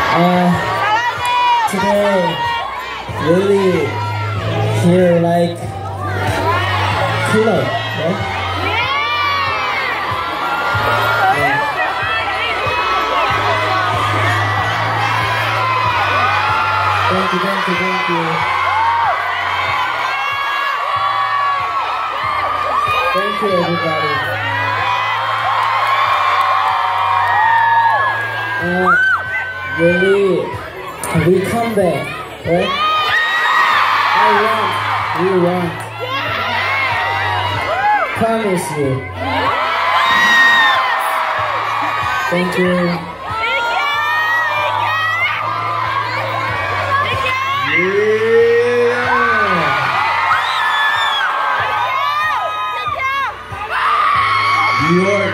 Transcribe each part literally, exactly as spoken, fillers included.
Uh, today, really here like cooler, right? Yeah. Thank you, thank you, thank you. Thank you, everybody. Uh, really, we come back, right? I want, we want. Promise you. Thank you. New York.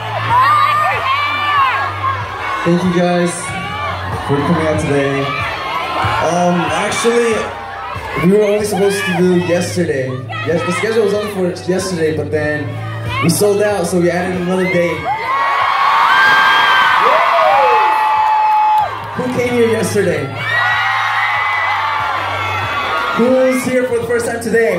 Thank you guys for coming out today. Um, actually, we were only supposed to do yesterday. Yes, the schedule was only for yesterday, but then we sold out, so we added another day. Who came here yesterday? Who's here for the first time today?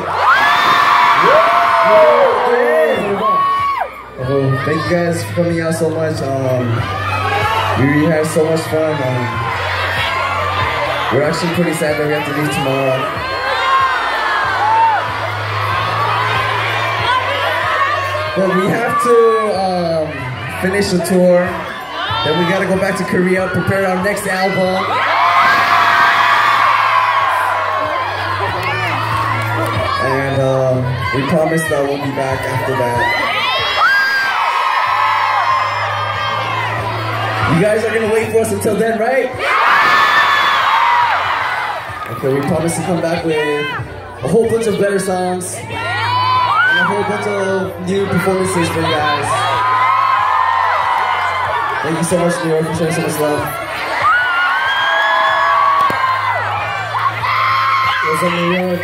Oh, thank you guys for coming out so much. Um, we really had so much fun. Um, we're actually pretty sad that we have to leave tomorrow. But we have to um, finish the tour. Then we gotta go back to Korea, prepare our next album. And um, we promise that we'll be back after that. You guys are gonna wait for us until then, right? Okay, we promise to come back with a whole bunch of better songs and a whole bunch of new performances for you guys. Thank you so much, New York, for sharing so much love. What's up, New York?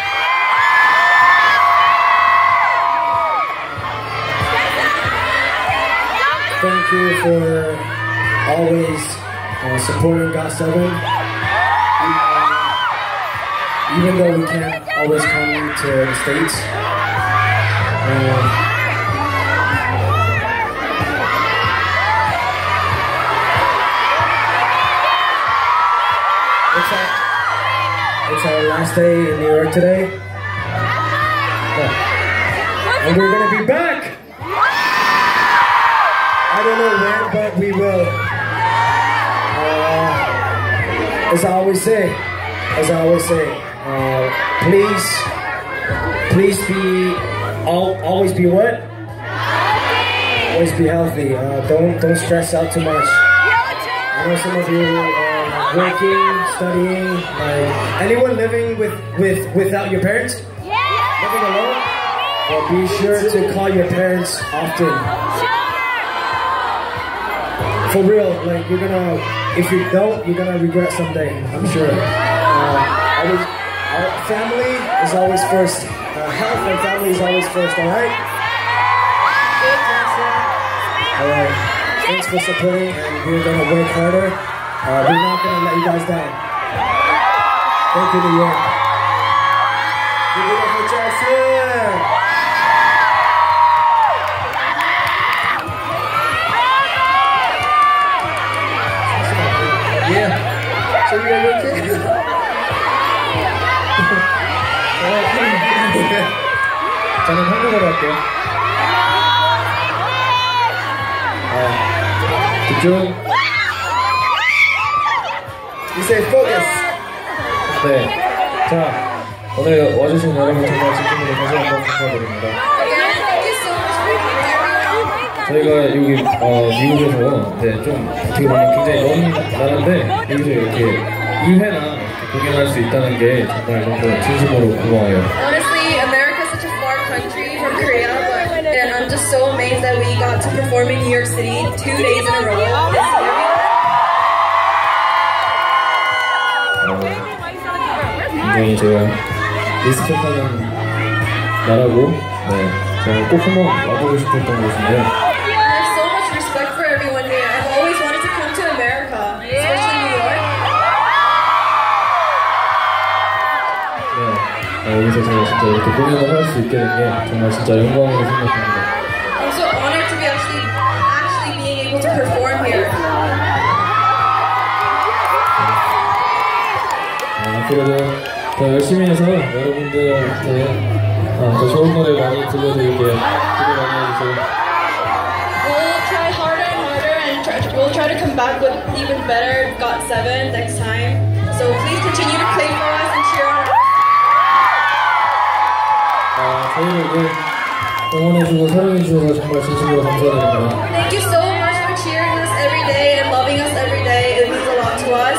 Thank you for always uh, supporting got seven. Uh, even though we can't always come to the States. Uh, it's, our, it's our last day in New York today. Yeah. And we're gonna be back! I don't know when, but we will. Uh, as I always say, as I always say, uh, please, please be, al always be what? Always be healthy. Uh, don't don't stress out too much. I know some of you are working, studying. Like anyone living with with without your parents, living alone. Well, be sure to call your parents often. For real, like you're gonna, if you don't, you're gonna regret someday, I'm sure. Uh, always, our family is always first. Uh, health and family is always first, alright? Alright, thanks for supporting, and we're gonna work harder. Uh, we're not gonna let you guys down. Thank you, New York. Give it up for Jackson! Yeah. So you guys okay? 저는 한국어로 할게요. 아, 집중. You say focus. 네. 자, 오늘 와주신 여러분 정말 진심으로 다시 한번 감사드립니다. 저희가 여기 어, 미국에서 네, 좀 어떻게 보면 굉장히 먼 나라인데 여기서 이렇게 이 회나 공연할 수 있다는 게 정말 너무 진심으로 고마워요. Honestly, America is such a far country from Korea, but and I'm just so amazed that we got to perform in New York City two days in a row this year. 어, 굉장히 제가 리스펙하는 나라고 네, 제가 꼭 한번 와보고 싶었던 곳인데 I have so much respect for everyone here. I've always wanted to come to America, especially New York. 여기서 제가 진짜 이렇게 공연을 할 수 있게 된 게 정말 진짜 영광으로 생각합니다. I'm so honored to be actually actually being able to perform here. 아, 앞으로도 더 열심히 해서 여러분들한테 아, 더 좋은 노래 많이 들려드릴게요. 기대 많이 해주세요. We'll try harder and harder and try, we'll try to come back with even better got seven next time. So please continue to play for us and cheer on us. 아, 저희를 이제 응원해주고 사랑해주셔서 정말 진심으로 감사드립니다. Thank you so much for cheering us every day and loving us every day. It means a lot to us.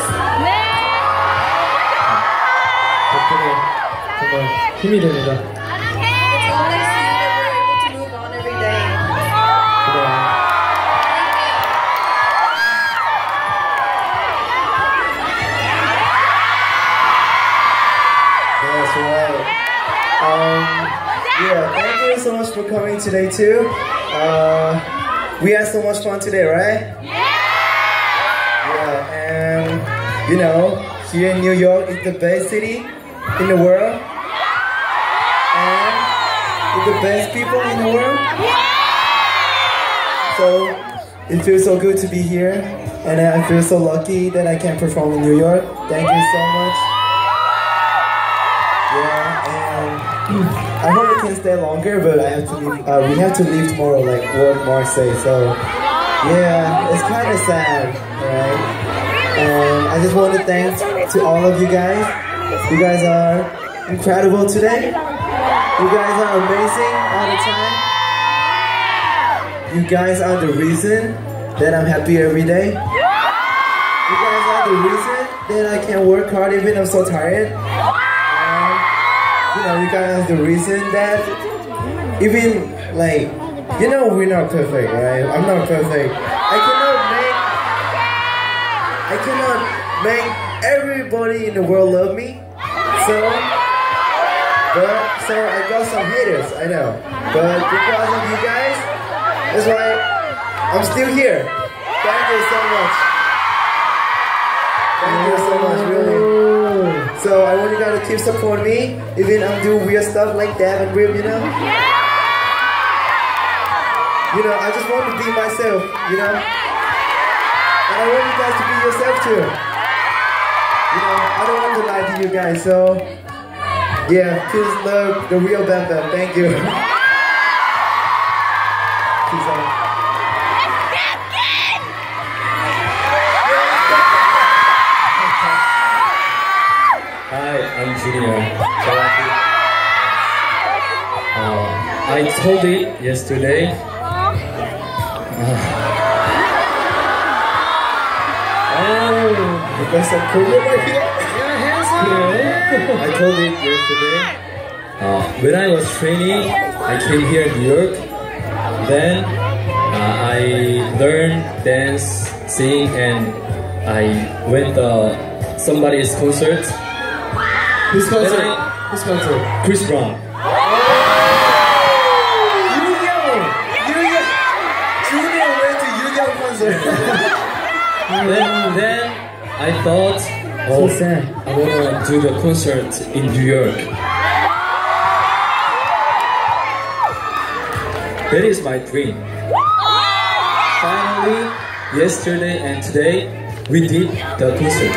덕분에 정말 힘이 됩니다. It's all thanks to you that we're able to move on every day. 고마워요. That's right. Um, yeah, thank you so much for coming today too. Uh, we had so much fun today, right? Yeah, and you know, here in New York is the best city in the world, and with the best people in the world. So it feels so good to be here, and I feel so lucky that I can perform in New York. Thank you so much. Yeah, and I hope we can stay longer, but I have to leave, uh, we have to leave tomorrow, like what Mark said. So yeah, it's kind of sad, right? And I just want to thank to all of you guys. You guys are incredible today. You guys are amazing all the time. You guys are the reason that I'm happy every day. You guys are the reason that I can work hard even I'm so tired. You know, you guys are the reason that even like, you know, we're not perfect, right? I'm not perfect. I cannot make, I cannot make everybody in the world love me. So, but so I got some haters, I know. But because of you guys, that's why I'm still here. Thank you so much. Thank you so much, really. So I want you guys to keep supporting me, even I'm doing weird stuff like that and weird, you know? You know, I just want to be myself, you know? And I want you guys to be yourself too. You know, I don't want to lie to you guys, so yeah, please love the real Bam Bam. Thank you. Peace out. Hi, I'm Junior. Uh, I told it yesterday. Uh, oh, You guys are cool right here? yeah. I told it yesterday. Uh, when I was training, I came here in New York. Then uh, I learned dance, sing, and I went to somebody's concert. Whose concert? Then I- Whose concert? Chris Brown. Yu-Gi-Oh! Yu-Gi-Oh! Junior went to Yu-Gi-Oh concert. Then, then I thought, oh, I wanna do the concert in New York. That is my dream. Finally, yesterday and today, we did the concert.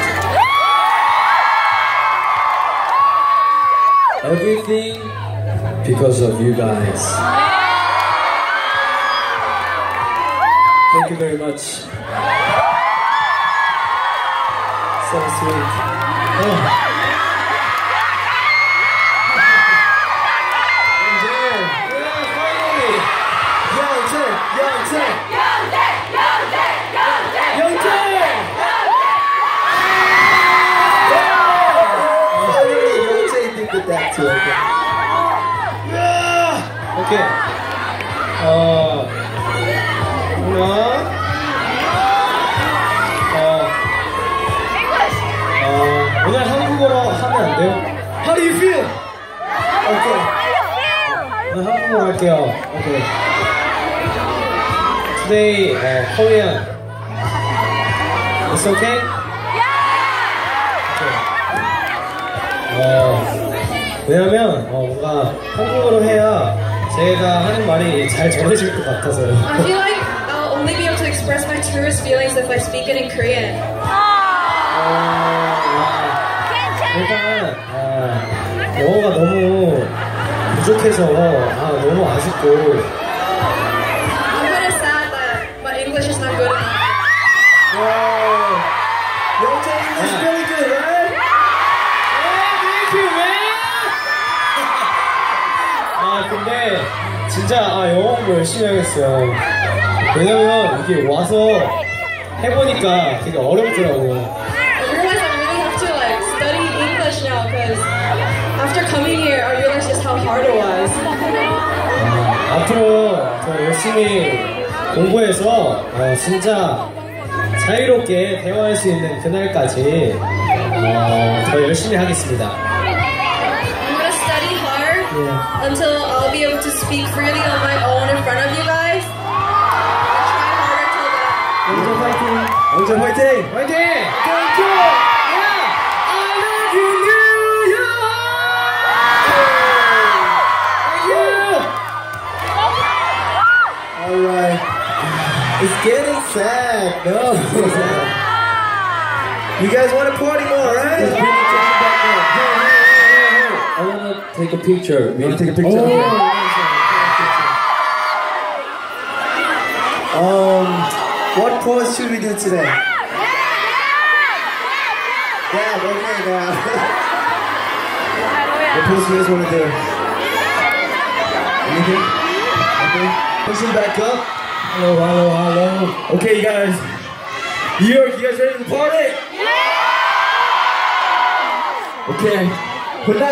Everything because of you guys. Thank you very much. So sweet. Oh. That too, okay. 오케이. 어, 하나, 어, 어, 오늘 한국어로 하면 안 돼요? How do you feel? 오케이. 오늘 한국어로 할게요. 오케이. Today, uh, Korean. It's okay? Okay. 어, 왜 왜냐면 어, 뭔가 한국어로 해야 제가 하는 말이 잘 전해질 것 같아서요. I feel like I'll only be able to express my truest feelings if I speak it in Korean. 일단 아, 영어가 너무 부족해서 아, 너무 아쉽고. I'm kind of sad that my English is not good enough. Wow. Your English is really good, right? Yeah, thank you, man. 아 근데 진짜 아, 영어 공부 열심히 해야겠어요. 왜냐면 이게 와서 해보니까 되게 어렵더라고요. I realize I really have to like study English now because after coming here, I realized just how hard it was. 아, 앞으로 더 열심히 공부해서 어, 진짜 자유롭게 대화할 수 있는 그날까지 어, 더 열심히 하겠습니다. I'm gonna study hard Yeah. until I'll be able to speak freely on my own in front of you guys. And try harder till then. 영재 화이팅! 화이팅! 화이팅! Yeah! I love you, New York! Thank you! Alright. It's getting sad. No. You guys want to party more, right? Hey, hey, hey, hey. I wanna take a picture. You wanna take a picture? Oh. Um, what pose should we do today? Yeah, okay, now. What pose do you guys want to do? Anything? Okay. Push it back up. Hello, hello, hello. Okay, you guys. New York, you guys ready to party? Okay. Put that